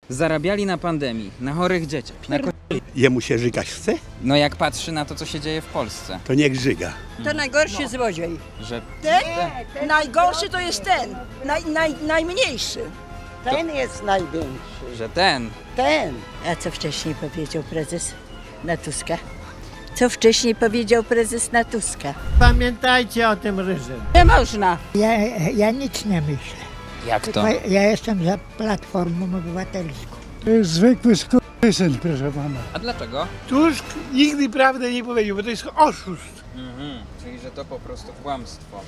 Zarabiali na pandemii, na chorych dzieciach. Jemu się żygać chce? No jak patrzy na to, co się dzieje w Polsce. To niech żyga. To najgorszy złodziej. Że Ten? Najgorszy to jest ten. Najmniejszy. Ten jest największy. że ten. Ten. A co wcześniej powiedział prezes na Tuska? Co wcześniej powiedział prezes na Tuska? Pamiętajcie o tym ryżem. Nie można. Ja nic nie myślę. Jak to? Ja jestem za Platformą Obywatelską. To jest zwykły skurwysyn, proszę pana. A dlaczego? Tusk nigdy prawdy nie powiedział, bo to jest oszust. Czyli, że to po prostu kłamstwo.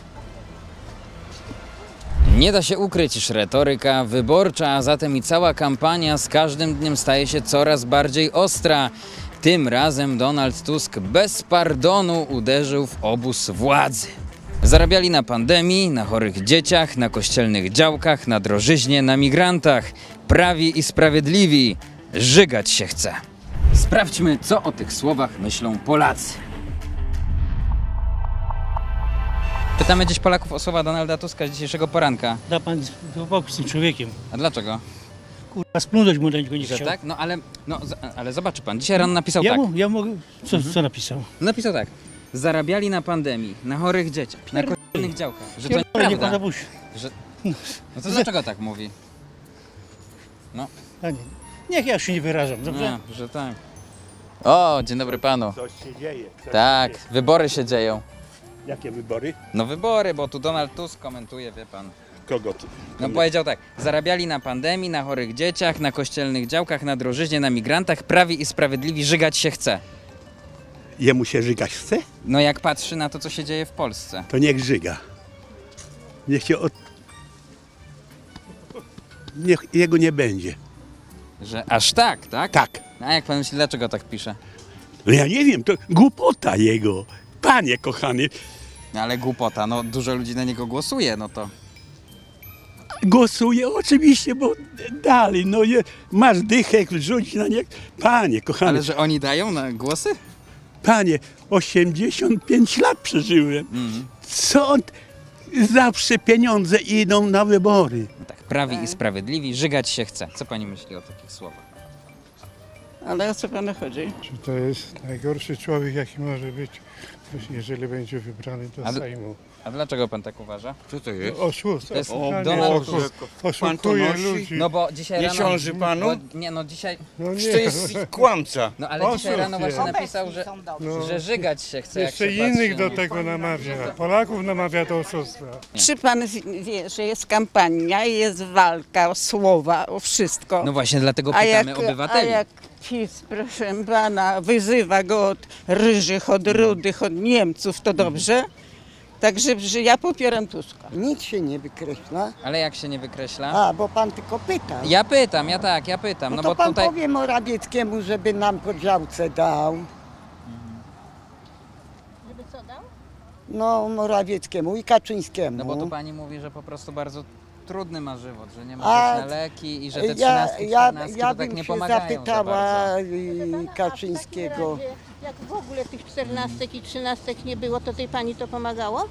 Nie da się ukryć, iż retoryka wyborcza, a zatem i cała kampania z każdym dniem staje się coraz bardziej ostra. Tym razem Donald Tusk bez pardonu uderzył w obóz władzy. Zarabiali na pandemii, na chorych dzieciach, na kościelnych działkach, na drożyźnie, na migrantach. Prawi i sprawiedliwi. Żygać się chce. Sprawdźmy, co o tych słowach myślą Polacy. Pytamy dziś Polaków o słowa Donalda Tuska z dzisiejszego poranka. Da pan spokój z tym człowiekiem. A dlaczego? Kurwa, splunąć mu do niego nie Że chciał. tak? No ale zobaczy pan, dzisiaj rano napisał tak. Ja mogę... Co napisał? Napisał tak. Zarabiali na pandemii, na chorych dzieciach, na kościelnych działkach. Że to Nie pan nieprawda. napuści. Że... No to dlaczego tak mówi? No, A nie. Niech ja się nie wyrażam, dobrze? nie, że tak. O, dzień dobry panu. Coś się dzieje. Tak, wybory się dzieją. Jakie wybory? No wybory, bo tu Donald Tusk komentuje, wie pan. Kogo tu? No powiedział tak, zarabiali na pandemii, na chorych dzieciach, na kościelnych działkach, na drożyźnie, na migrantach, prawi i sprawiedliwi, żygać się chce. Jemu się żygać chce? No jak patrzy na to, co się dzieje w Polsce. To niech żyga. Niech się Niech jego nie będzie. Że aż tak, tak? Tak. A jak pan myśli, dlaczego tak pisze? No ja nie wiem, to głupota jego. Panie kochany, No ale głupota, no dużo ludzi na niego głosuje, no to... głosuję oczywiście, bo dalej, no masz dychę, rzuć na niego. Panie kochany, Ale że oni dają na głosy? panie, 85 lat przeżyłem. Co on... Zawsze pieniądze idą na wybory. No tak, prawi i sprawiedliwi, żygać się chce. Co pani myśli o takich słowach? Ale o co panu chodzi? Czy to jest najgorszy człowiek, jaki może być, jeżeli będzie wybrany do Sejmu? A dlaczego pan tak uważa? Co to jest? Oszust. To jest totalnie Donald oszust. Pan to Oszukuje nosi? ludzi. No bo dzisiaj Nie rano... ciąży panu? Bo, nie, no dzisiaj... No To jest kłamca. No ale dzisiaj Oszust rano właśnie jest. napisał, że, No. że żygać się chce, jak Jeszcze się innych patrzy. do tego namawia. Polaków namawia do oszustwa. Czy pan wie, że jest kampania, jest walka o słowa, o wszystko? No właśnie dlatego pytamy obywateli. A jak PiS, proszę pana, wyzywa go od ryżych, od rudych, od Niemców, to dobrze? Także że ja popieram Tuska. Nic się nie wykreśla. Ale jak się nie wykreśla? A, bo pan tylko pyta. Ja pytam, ja pytam. No No to bo pan tutaj... powie Morawieckiemu, żeby nam po działce dał. Żeby co dał? No, Morawieckiemu i Kaczyńskiemu. No bo tu pani mówi, że po prostu bardzo trudny ma żywot, że nie ma A też na leki i że te 13, 14 ja to tak bym nie się pomagają zapytała za Kaczyńskiego. Jak w ogóle tych 14 i 13 nie było, to tej pani to pomagało?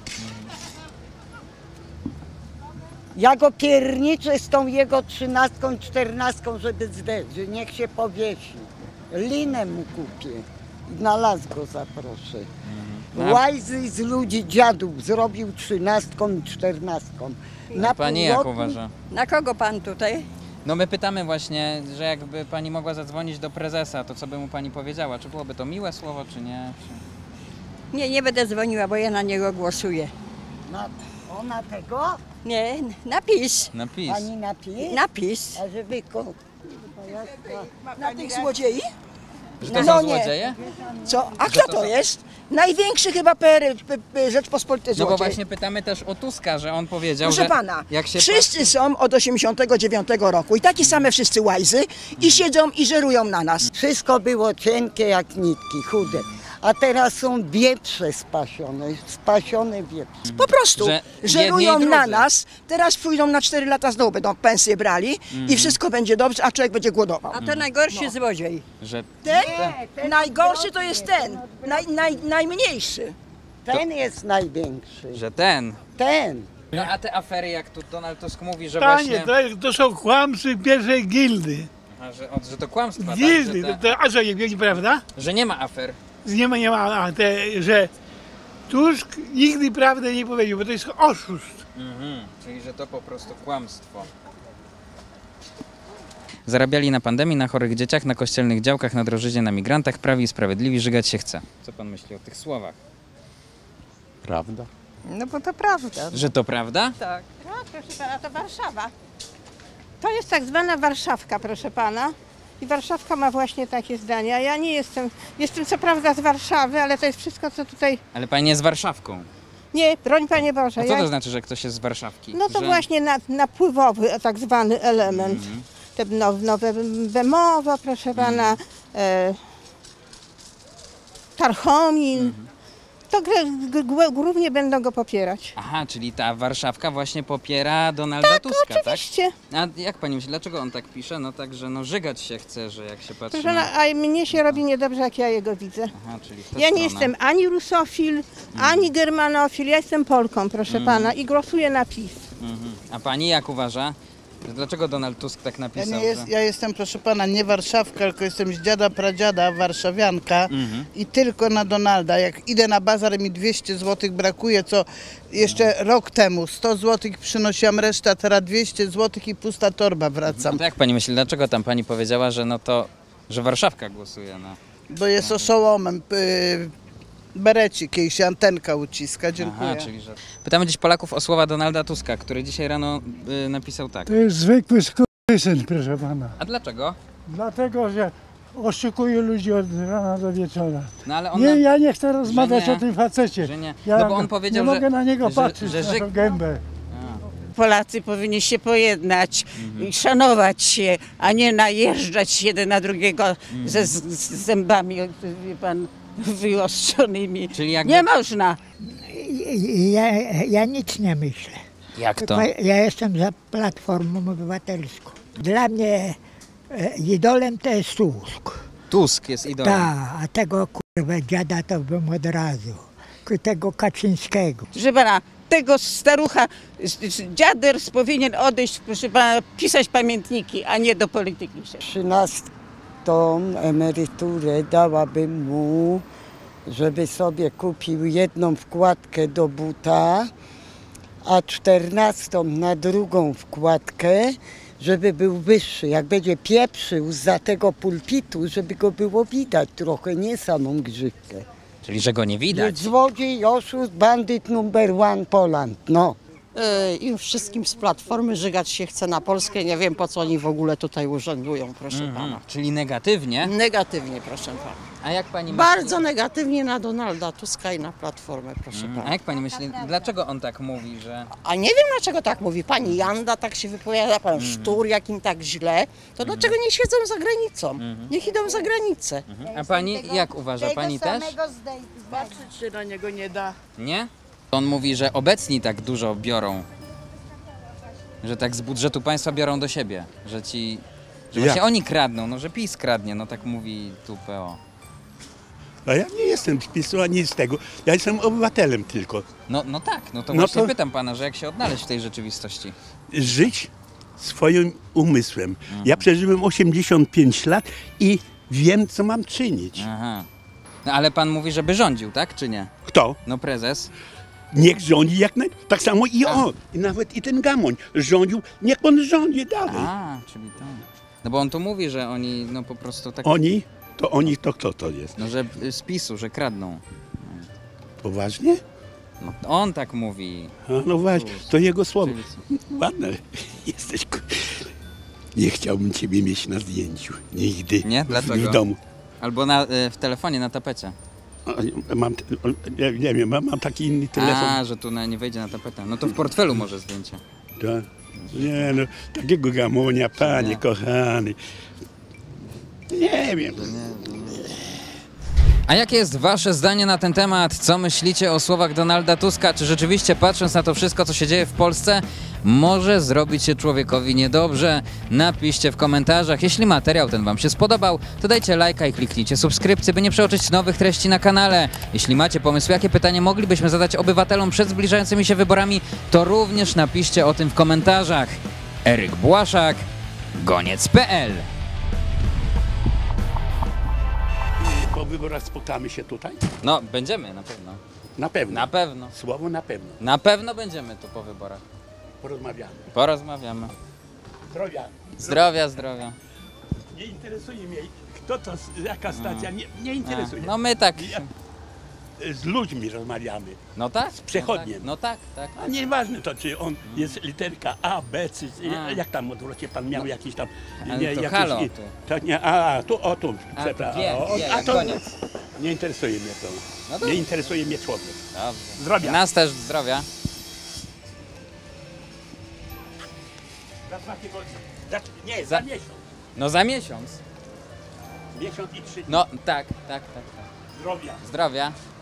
Ja go pierniczę z tą jego 13, 14, żeby zderzyć. Niech się powiesi. Linę mu kupię. Na las go zaproszę. Łajzy z ludzi dziadów zrobił 13 i 14. A pani jak uważa? Na kogo pan tutaj? No my pytamy właśnie, że jakby pani mogła zadzwonić do prezesa, to co by mu pani powiedziała? Czy byłoby to miłe słowo, czy nie? Nie będę dzwoniła, bo ja na niego głosuję. Ona tego? Nie, napis. Napis. Pani napis? Napis. A żeby Na tych złodziei? Że to są złodzieje? Co? A Że kto to to są- jest? Największy chyba Rzeczpospolitej No bo złodziej. właśnie pytamy też o Tuska, że on powiedział, Proszę że pana, jak się wszyscy są od 89 roku i takie same wszyscy łajzy i siedzą i żerują na nas. Wszystko było cienkie jak nitki, chude. A teraz są wieprze spasione wieprze. Po prostu Że żerują jedni i na drudzy. nas, teraz pójdą na 4 lata znowu, będą pensje brali i wszystko będzie dobrze, a człowiek będzie głodował. A to najgorszy złodziej. że Ten? Najgorszy to jest ten, najmniejszy. Ten jest największy. że ten. Ten. No a te afery, jak tu Donald Tusk mówi, że Panie, właśnie... to są kłamcy pierwszej gildy. A że to kłamstwa, tak? A co, nieprawda? Że nie ma afer. Nie ma, że Tusk nigdy prawdy nie powiedział, bo to jest oszust. Czyli że to po prostu kłamstwo. Zarabiali na pandemii, na chorych dzieciach, na kościelnych działkach, na drożyźnie, na migrantach, prawi i sprawiedliwi, żygać się chce. Co pan myśli o tych słowach? Prawda? No bo to prawda. Że to prawda? Tak. Tak, proszę pana, to Warszawa. To jest tak zwana Warszawka, proszę pana. I Warszawka ma właśnie takie zdania. Ja nie jestem co prawda z Warszawy, ale to jest wszystko, co tutaj... Ale pani jest Warszawką. Nie, broń Panie Boże. A co to znaczy, że ktoś jest z Warszawki? No to że... właśnie napływowy tak zwany element. Te nowe Bemowo, proszę pana, Tarchomin. To głównie będą go popierać. Aha, czyli ta Warszawka właśnie popiera Donalda Tuska, Oczywiście. tak? A jak pani myśli, dlaczego on tak pisze? No tak, że no żygać się chce, że jak się patrzy Proszę na... a mnie się robi niedobrze, jak ja jego widzę. Aha, czyli w tę Ja nie stronę. jestem ani rusofil, ani germanofil, ja jestem Polką, proszę pana, i głosuję na PiS. A pani jak uważa? Dlaczego Donald Tusk tak napisał? Ja jestem, proszę pana, nie Warszawka, tylko jestem z dziada, pradziada, warszawianka i tylko na Donalda. Jak idę na bazar, mi 200 zł brakuje, co jeszcze rok temu 100 zł przynosiłam, reszta teraz 200 zł i pusta torba wracam. No to jak pani myśli, dlaczego tam pani powiedziała, że no to, że Warszawka głosuje na... Bo jest oszołomem. Berecik, jej się antenka uciska. Dziękuję. Aha, czyli że... Pytamy dziś Polaków o słowa Donalda Tuska, który dzisiaj rano napisał tak. To jest zwykły skurwysyn, proszę pana. A dlaczego? Dlatego, że oszukuje ludzi od rana do wieczora. No ale on... Ja nie chcę rozmawiać nie, o tym facecie. Że nie. Ja No bo on powiedział, nie że... mogę na niego że- patrzeć, że na żyk- tą gębę. Polacy powinni się pojednać i szanować się, a nie najeżdżać jeden na drugiego z zębami, wie pan, wyostrzonymi. Czyli jakby... Nie można. Ja nic nie myślę. Jak to? Ja jestem za Platformą Obywatelską. Dla mnie idolem to jest Tusk. Tusk jest idolem. A tego kurwa dziada to bym od razu. Tego Kaczyńskiego. Że pana, tego starucha, dziaders powinien odejść, proszę pana, pisać pamiętniki, a nie do polityki się. 13. emeryturę dałabym mu, żeby sobie kupił jedną wkładkę do buta, a 14. na drugą wkładkę, żeby był wyższy. Jak będzie pieprzył za tego pulpitu, żeby go było widać trochę, nie samą grzywkę. Czyli że go nie widać. Złodziej, oszust, bandyt number one Poland, no. I wszystkim z Platformy żygać się chce na Polskę. Nie wiem, po co oni w ogóle tutaj urzędują, proszę pana. Czyli negatywnie. Negatywnie, proszę pana. A jak pani myśli? Bardzo negatywnie na Donalda Tuska i na Platformę, proszę A pana. jak pani myśli, dlaczego on tak mówi, że... A nie wiem, dlaczego tak mówi. Pani Janda tak się wypowiada, pan Sztur, jak im tak źle. To dlaczego nie siedzą za granicą? Niech idą za granicę. A pani jak uważa? Pani też? Patrzeć się na niego nie da. Nie? On mówi, że obecni tak dużo biorą. Że tak z budżetu państwa biorą do siebie. Że ci... Że właśnie oni kradną, no że PiS kradnie, no tak mówi tu PO. A ja nie jestem z PiS-u ani z tego. Ja jestem obywatelem tylko. No tak, no to No właśnie to- pytam pana, że jak się odnaleźć w tej rzeczywistości. Żyć swoim umysłem. Ja przeżyłem 85 lat i wiem, co mam czynić. Aha. No ale pan mówi, żeby rządził, tak czy nie? Kto? No prezes. Niech rządzi jak naj... Tak samo i on. I nawet i ten Gamoń rządził. Niech on rządzi dalej. A, czyli to. No bo on tu mówi, że oni no po prostu tak... Oni, to kto to jest? No że z PiS-u, że kradną. Poważnie? No on tak mówi. A, no właśnie, to jego słowo. Czyli Ładne jesteś. Nie chciałbym ciebie mieć na zdjęciu. Nigdy. Nie? Dlaczego? W domu. Albo w telefonie, na tapecie. Mam, nie wiem, mam taki inny telefon. A, że tu nie wejdzie na tapetę. No to w portfelu może zdjęcie. Tak. Nie no, takiego Gamonia, panie kochany. Nie wiem. A jakie jest wasze zdanie na ten temat? Co myślicie o słowach Donalda Tuska? Czy rzeczywiście, patrząc na to wszystko, co się dzieje w Polsce, może zrobić się człowiekowi niedobrze? Napiszcie w komentarzach. Jeśli materiał ten wam się spodobał, to dajcie lajka i kliknijcie subskrypcję, by nie przeoczyć nowych treści na kanale. Jeśli macie pomysł, jakie pytanie moglibyśmy zadać obywatelom przed zbliżającymi się wyborami, to również napiszcie o tym w komentarzach. Eryk Błaszak, goniec.pl po wyborach spotkamy się tutaj? No, będziemy na pewno. Na pewno. Na pewno. Słowo na pewno. Na pewno będziemy tu po wyborach. Porozmawiamy. Porozmawiamy. Zdrowia. Zdrowia, zdrowia. Nie interesuje mnie, kto to, jaka stacja, nie interesuje. No my tak. Z ludźmi rozmawiamy. No tak. Z przechodniem. No tak, tak. A nieważne to, czy on jest literka A, B, czy A. jak tam odwrocie pan miał jakiś tam... Ale to halo tu. To nie, tu, przepraszam. Koniec. Nie interesuje mnie to. No to- Nie interesuje mnie człowiek. Dobrze. Zdrowia. Nas też zdrowia. Za 2 tygodnie. Nie, Za- za miesiąc. No za miesiąc. Miesiąc i 3 dni. No tak. Zdrowia. Zdrowia.